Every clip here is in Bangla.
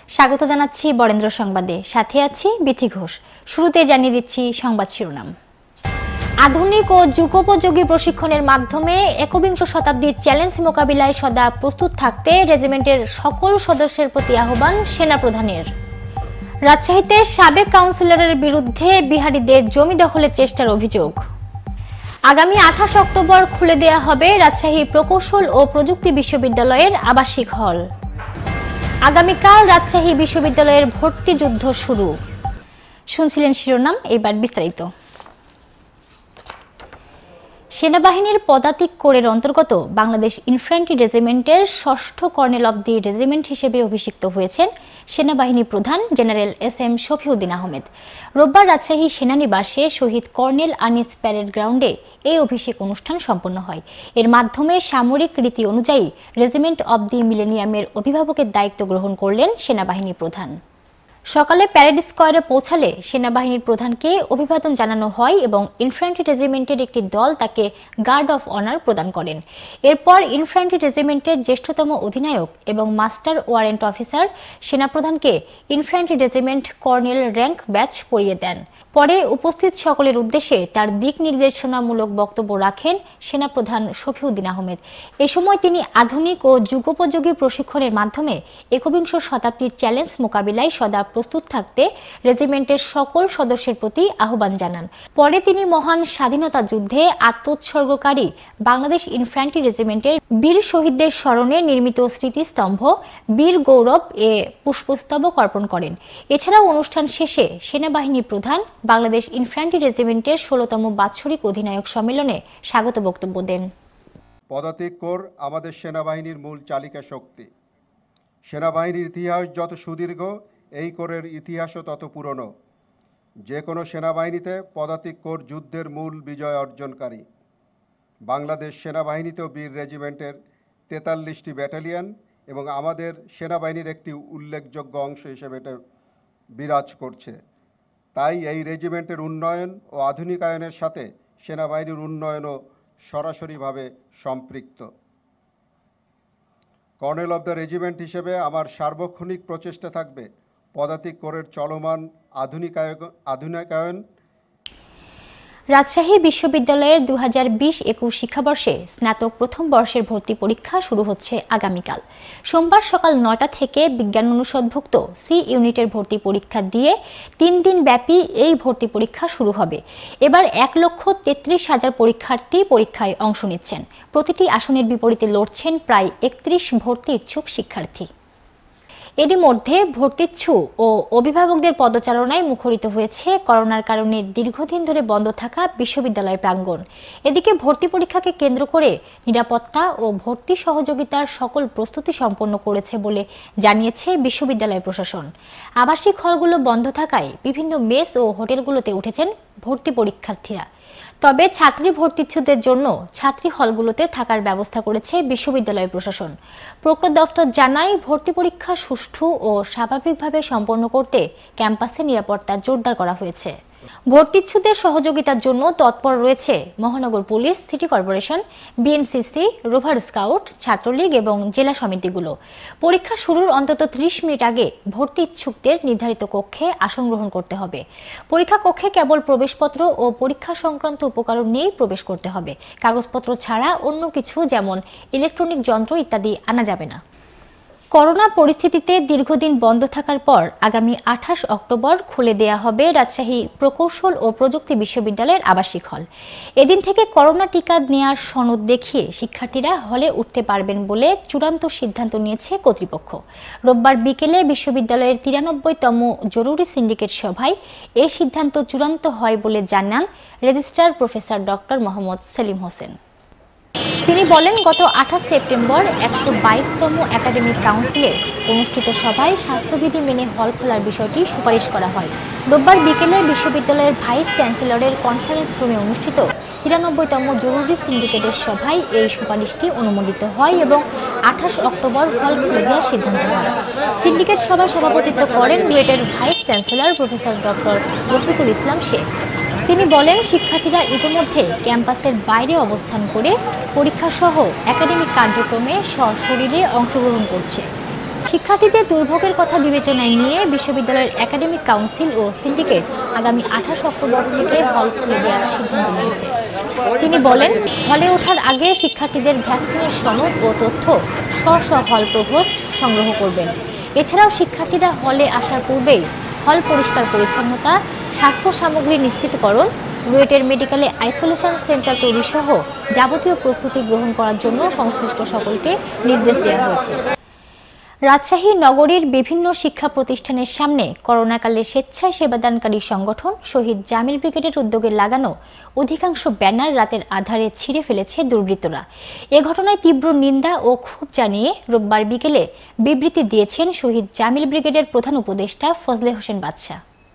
স্বাগত জানাচ্ছি বরেন্দ্র সংবাদে, সাথে আছি বিথি ঘোষ। শুরুতে জানিয়ে দিচ্ছি সংবাদ শিরোনাম। আধুনিক ও যুগোপযোগী প্রশিক্ষণের মাধ্যমে একবিংশ শতাব্দীর চ্যালেঞ্জ মোকাবিলায় সদা প্রস্তুত থাকতে রেজিমেন্টের সকল সদস্যের প্রতি আহ্বান সেনাপ্রধানের। রাজশাহীতে সাবেক কাউন্সিলরের বিরুদ্ধে বিহারীদের জমি দখলের চেষ্টার অভিযোগ। আগামী 28 অক্টোবর খুলে দেয়া হবে রাজশাহী প্রকৌশল ও প্রযুক্তি বিশ্ববিদ্যালয়ের আবাসিক হল। আগামীকাল রাজশাহী বিশ্ববিদ্যালয়ের ভর্তি যুদ্ধ শুরু। শুনছিলেন শিরোনাম, এবার বিস্তারিত। সেনাবাহিনীর পদাতিক কোরের অন্তর্গত বাংলাদেশ ইনফ্যান্ট্রি রেজিমেন্টের ৬ষ্ঠ কর্নেল অব দি রেজিমেন্ট হিসেবে অভিষিক্ত হয়েছেন সেনাবাহিনী প্রধান জেনারেল এস.এম. শফিউদ্দিন আহমেদ। রোববার রাজশাহী সেনানিবাসে শহীদ কর্নেল আনিস প্যারেড গ্রাউন্ডে এই অভিষেক অনুষ্ঠান সম্পন্ন হয়। এর মাধ্যমে সামরিক রীতি অনুযায়ী রেজিমেন্ট অব দি মিলেনিয়ামের অভিভাবকের দায়িত্ব গ্রহণ করলেন সেনাবাহিনী প্রধান। সকালে প্যারেড স্কোয়ারে পৌঁছালে সেনাবাহিনীর প্রধানকে অভিবাদন জানানো হয় এবং ইনফ্যান্ট্রি রেজিমেন্টের একটি দল তাকে গার্ড অফ অনার প্রদান করেন। এরপর ইনফ্যান্ট্রি রেজিমেন্টের জ্যেষ্ঠতম অধিনায়ক এবং মাস্টার ওয়ারেন্ট অফিসার সেনাপ্রধানকে infantry regiment colonel rank badge পরিয়ে দেন। পরে উপস্থিত সকলের উদ্দেশ্যে তার দিক নির্দেশনামূলক বক্তব্য রাখেন সেনাপ্রধান শফিউদ্দিন আহমেদ। এ সময় তিনি আধুনিক ও যুগোপযোগী প্রশিক্ষণের মাধ্যমে একবিংশ শতাব্দীর চ্যালেঞ্জ মোকাবিলায় সদা প্রস্তুত থাকতে রেজিমেন্টের সকল সদস্যের প্রতি আহ্বান জানান। পরে তিনি মহান স্বাধীনতা যুদ্ধে আত্মোৎসর্গকারী বাংলাদেশ ইনফ্যান্ট্রি রেজিমেন্টের বীর শহীদদের স্মরণে নির্মিত স্মৃতিস্তম্ভ বীর গৌরব এ পুষ্পস্তবক অর্পণ করেন। এছাড়াও অনুষ্ঠান শেষে সেনাবাহিনী প্রধান বাংলাদেশ ইনফ্যান্ট্রি রেজিমেন্টের ১৬তম বাৎসরিক অধিনায়ক সম্মেলনে স্বাগত বক্তব্য দেন। পদাতিক কোর আমাদের সেনাবাহিনীর মূল চালিকা শক্তি। সেনাবাহিনীর ইতিহাস যত সুদীর্ঘ, এই কোরের ইতিহাসও তত পুরনো। যে কোনো সেনাবাহিনীতে পদাতিক কোর যুদ্ধের মূল বিজয় অর্জনকারী। বাংলাদেশ সেনাবাহিনীতেও বীর রেজিমেন্টের ৪৩টি ব্যাটালিয়ন এবং আমাদের সেনাবাহিনীর একটি উল্লেখযোগ্য অংশ হিসেবে এটা বিরাজ করছে। তাই এই রেজিমেন্টের উন্নয়ন ও আধুনিকায়নের সাথে সেনাবাহিনীর উন্নয়নও সরাসরিভাবে সম্পৃক্ত। কর্নেল অব দ্য রেজিমেন্ট হিসেবে আমার সার্বক্ষণিক প্রচেষ্টা থাকবে পদাতিক কোরের চলমান আধুনিকায়ন। রাজশাহী বিশ্ববিদ্যালয়ের ২০২০-২১ শিক্ষাবর্ষে স্নাতক প্রথম বর্ষের ভর্তি পরীক্ষা শুরু হচ্ছে আগামীকাল। সোমবার সকাল ৯টা থেকে বিজ্ঞান অনুষদভুক্ত সি ইউনিটের ভর্তি পরীক্ষা দিয়ে ৩ দিন ব্যাপী এই ভর্তি পরীক্ষা শুরু হবে। এবার ১,৩৩,০০০ পরীক্ষার্থী পরীক্ষায় অংশ নিচ্ছেন। প্রতিটি আসনের বিপরীতে লড়ছেন প্রায় ৩১ ভর্তি ইচ্ছুক শিক্ষার্থী। এরই মধ্যে ভর্তিচ্ছু ও অভিভাবকদের পদচারণায় মুখরিত হয়েছে করোনার কারণে দীর্ঘদিন ধরে বন্ধ থাকা বিশ্ববিদ্যালয় প্রাঙ্গণ। এদিকে ভর্তি পরীক্ষাকে কেন্দ্র করে নিরাপত্তা ও ভর্তি সহযোগিতার সকল প্রস্তুতি সম্পন্ন করেছে বলে জানিয়েছে বিশ্ববিদ্যালয় প্রশাসন। আবাসিক হলগুলো বন্ধ থাকায় বিভিন্ন মেস ও হোটেলগুলোতে উঠেছেন ভর্তি পরীক্ষার্থীরা। তবে ছাত্রী ভর্তিচ্ছুদের জন্য ছাত্রী হলগুলোতে থাকার ব্যবস্থা করেছে বিশ্ববিদ্যালয় প্রশাসন। প্রক্টর দফতর জানায়, ভর্তি পরীক্ষা সুষ্ঠু ও স্বাভাবিকভাবে সম্পন্ন করতে ক্যাম্পাসে নিরাপত্তা জোরদার করা হয়েছে। ভর্তিচ্ছুদের সহযোগিতার জন্য তৎপর রয়েছে মহানগর police, city corporation, BNCC, rover scout, Chhatra League এবং জেলা সমিতিগুলো। পরীক্ষা শুরুর অন্তত ৩০ মিনিট আগে ভর্তি ইচ্ছুকদের নির্ধারিত কক্ষে আসন গ্রহণ করতে হবে। পরীক্ষা কক্ষে কেবল প্রবেশপত্র ও পরীক্ষা সংক্রান্ত উপকরণ নিয়েই প্রবেশ করতে হবে। কাগজপত্র ছাড়া অন্য কিছু যেমন ইলেকট্রনিক যন্ত্র ইত্যাদি আনা যাবে না। করোনা পরিস্থিতিতে দীর্ঘদিন বন্ধ থাকার পর আগামী 28 অক্টোবর খুলে দেয়া হবে রাজশাহী প্রকৌশল ও প্রযুক্তি বিশ্ববিদ্যালয়ের আবাসিক হল। এদিন থেকে করোনা টিকা নেয়ার সনদ দেখিয়ে শিক্ষার্থীরা হলে উঠতে পারবেন বলে চূড়ান্ত সিদ্ধান্ত নিয়েছে কর্তৃপক্ষ। রোববার বিকেলে বিশ্ববিদ্যালয়ের 93তম জরুরি সিন্ডিকেট সভায় এ সিদ্ধান্ত চূড়ান্ত হয় বলে জানান registrar professor doctor Mohammad Selim Hossain. তিনি বলেন, গত 28 সেপ্টেম্বর 122তম একাডেমিক কাউন্সিলে অনুষ্ঠিত সভায় স্বাস্থ্যবিধি মেনে হল খোলার বিষয়টি সুপারিশ করা হয়। রোববার বিকেলে বিশ্ববিদ্যালয়ের ভাইস চ্যান্সেলরের কনফারেন্স রুমে অনুষ্ঠিত 93তম জরুরি সিন্ডিকেটের সভায় এই সুপারিশটি অনুমোদিত হয় এবং 28 অক্টোবর হল খুলে দেওয়ার সিদ্ধান্ত হয়। সিন্ডিকেট সভায় সভাপতিত্ব করেন রুয়েটের vice chancellor professor doctor Rafiqul Islam Sheikh. তিনি বলেন, শিক্ষার্থীরা ইতিমধ্যে ক্যাম্পাসের বাইরে অবস্থান করে পরীক্ষা সহ একাডেমিক কার্যক্রমে সশরীরে অংশগ্রহণ করছে। শিক্ষার্থীদের দুর্ভোগের কথা বিবেচনায় নিয়ে বিশ্ববিদ্যালয়ের একাডেমিক কাউন্সিল ও সিন্ডিকেট আগামী 28 অক্টোবর থেকে হল খুলে দেওয়ার সিদ্ধান্ত নিয়েছে। তিনি বলেন, হলে ওঠার আগে শিক্ষার্থীদের ভ্যাকসিনের সনদ ও তথ্য স্ব হল প্রভোস্ট সংগ্রহ করবেন। এছাড়াও শিক্ষার্থীরা হলে আসার পূর্বেই হল পরিষ্কার পরিচ্ছন্নতা, স্বাস্থ্য সামগ্রী নিশ্চিতকরণ, রুয়েটের মেডিকেলে আইসোলেশন সেন্টার তৈরি সহ যাবতীয় প্রস্তুতি গ্রহণ করার জন্য সংশ্লিষ্ট সকলকে নির্দেশ দেওয়া হয়েছে। রাজশাহী নগরীর বিভিন্ন শিক্ষা প্রতিষ্ঠানের সামনে করোনাকালে স্বেচ্ছায় সেবাদানকারী সংগঠন শহীদ জামিল ব্রিগেডের উদ্যোগে লাগানো অধিকাংশ ব্যানার রাতের আধারে ছিঁড়ে ফেলেছে দুর্বৃত্তরা। এ ঘটনায় তীব্র নিন্দা ও ক্ষোভ জানিয়ে রোববার বিকেলে বিবৃতি দিয়েছেন শহীদ জামিল ব্রিগেডের প্রধান উপদেষ্টা ফজলে হোসেন বাদশা।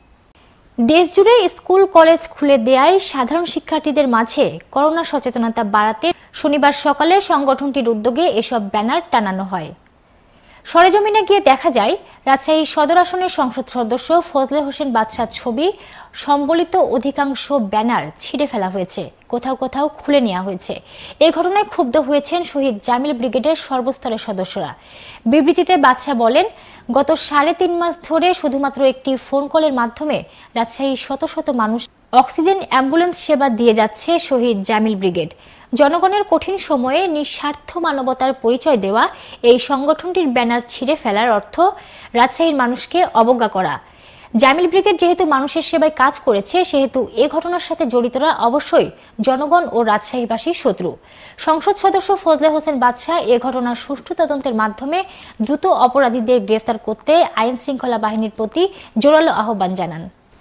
দেশজুড়ে স্কুল কলেজ খুলে দেয়ায় সাধারণ শিক্ষার্থীদের মাঝে করোনা সচেতনতা বাড়াতে শনিবার সকালে সংগঠনটির উদ্যোগে এসব ব্যানার টানানো হয়। সরেজমিনে গিয়ে দেখা যায়, রাজশাহী সদর আসনের সংসদ সদস্য ফজলে হোসেন বাদশার ছবি সম্বলিত অধিকাংশ ব্যানার ছিঁড়ে ফেলা হয়েছে, কোথাও কোথাও খুলে নেওয়া হয়েছে। এই ঘটনায় ক্ষুব্ধ হয়েছেন শহীদ জামিল ব্রিগেডের সর্বস্তরের সদস্যরা। বিবৃতিতে বাদশা বলেন, গত 3.5 মাস ধরে শুধুমাত্র একটি ফোন কলের মাধ্যমে রাজশাহীর শত শত মানুষ অক্সিজেন অ্যাম্বুলেন্স সেবা দিয়ে যাচ্ছে শহীদ জামিল ব্রিগেড। জনগণের কঠিন সময়ে নিঃস্বার্থ মানবতার পরিচয় দেওয়া এই সংগঠনটির ব্যানার ছিঁড়ে ফেলার অর্থ রাজশাহীর মানুষকে অবজ্ঞা করা। জামিল ব্রিগেড যেহেতু মানুষের সেবায় কাজ করেছে, সেহেতু এ ঘটনার সাথে জড়িতরা অবশ্যই জনগণ ও রাজশাহীবাসীর শত্রু। সংসদ সদস্য ফজলে হোসেন বাদশা এ ঘটনার সুষ্ঠু তদন্তের মাধ্যমে দ্রুত অপরাধীদের গ্রেফতার করতে আইন শৃঙ্খলা বাহিনীর প্রতি জোরালো আহ্বান জানান।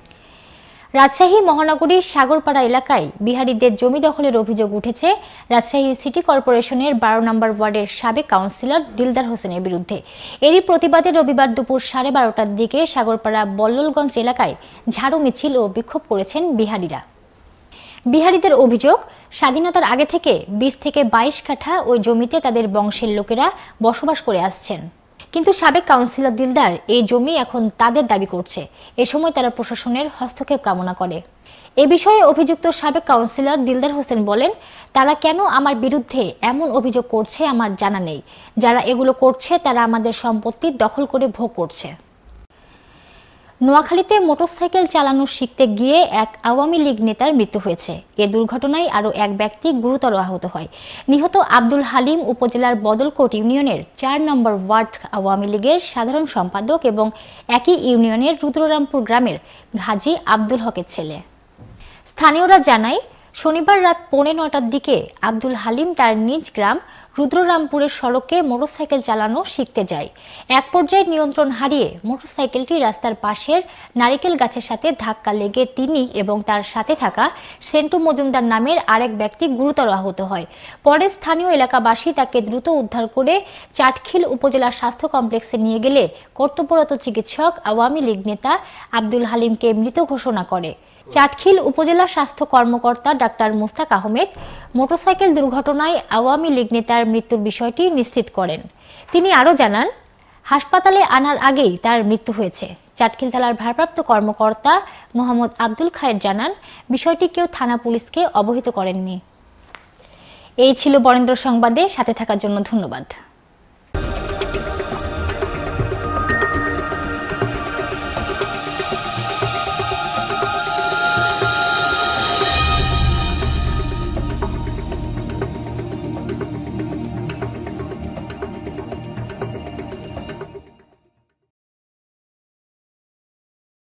রাজশাহী মহানগরীর সাগরপাড়া এলাকায় বিহারীদের জমি দখলের অভিযোগ উঠেছে রাজশাহী সিটি কর্পোরেশনের 12 নম্বর ওয়ার্ডের সাবেক কাউন্সিলর দিলদার হোসেনের বিরুদ্ধে। এরই প্রতিবাদে রবিবার দুপুর 12:30টার দিকে সাগরপাড়া বল্ললগঞ্জ এলাকায় ঝাড়ু মিছিল ও বিক্ষোভ করেছেন বিহারীরা। বিহারীদের অভিযোগ, স্বাধীনতার আগে থেকে 20 থেকে 22 কাঠা ওই জমিতে তাদের বংশের লোকেরা বসবাস করে আসছেন, কিন্তু সাবেক কাউন্সিলর দিলদার এই জমি এখন তাদের দাবি করছে। এ সময় তারা প্রশাসনের হস্তক্ষেপ কামনা করে। এ বিষয়ে অভিযুক্ত সাবেক কাউন্সিলর দিলদার হোসেন বলেন, তারা কেন আমার বিরুদ্ধে এমন অভিযোগ করছে আমার জানা নেই। যারা এগুলো করছে তারা আমাদের সম্পত্তি দখল করে ভোগ করছে। নোয়াখালীতে মোটরসাইকেল চালানো শিখতে গিয়ে এক আওয়ামী লীগ নেতার মৃত্যু হয়েছে। এ দুর্ঘটনায় আরও এক ব্যক্তি গুরুতর আহত হয়। নিহত আব্দুল হালিম উপজেলার বদলকোট ইউনিয়নের 4 নম্বর ওয়ার্ড আওয়ামী লীগের সাধারণ সম্পাদক এবং একই ইউনিয়নের রুদ্ররামপুর গ্রামের ঘাজি আব্দুল হকের ছেলে। স্থানীয়রা জানায়, শনিবার রাত 9:45টার দিকে আব্দুল হালিম তার নিজ গ্রাম রুদ্ররামপুরের সড়কে মোটরসাইকেল চালানো শিখতে যায়। এক পর্যায়ে নিয়ন্ত্রণ হারিয়ে মোটরসাইকেলটি রাস্তার পাশের নারিকেল গাছের সাথে ধাক্কা লেগে তিনি এবং তার সাথে থাকা সেন্টু মজুমদার নামের আরেক ব্যক্তি গুরুতর আহত হয়। পরে স্থানীয় এলাকাবাসী তাকে দ্রুত উদ্ধার করে চাটখিল উপজেলা স্বাস্থ্য কমপ্লেক্সে নিয়ে গেলে কর্তব্যরত চিকিৎসক আওয়ামী লীগ নেতা আব্দুল হালিমকে মৃত ঘোষণা করে। চাটখিল উপজেলা স্বাস্থ্য কর্মকর্তা ডাক্তার মুস্তাক আহমেদ মোটরসাইকেল দুর্ঘটনায় আওয়ামী লীগ নেতার মৃত্যুর বিষয়টি নিশ্চিত করেন। তিনি আরও জানান, হাসপাতালে আনার আগেই তার মৃত্যু হয়েছে। চাটখিল থানার ভারপ্রাপ্ত কর্মকর্তা মোহাম্মদ আব্দুল খায়ের জানান, বিষয়টি কেউ থানা পুলিশকে অবহিত করেননি। এই ছিল বরেন্দ্র সংবাদে, সাথে থাকার জন্য ধন্যবাদ।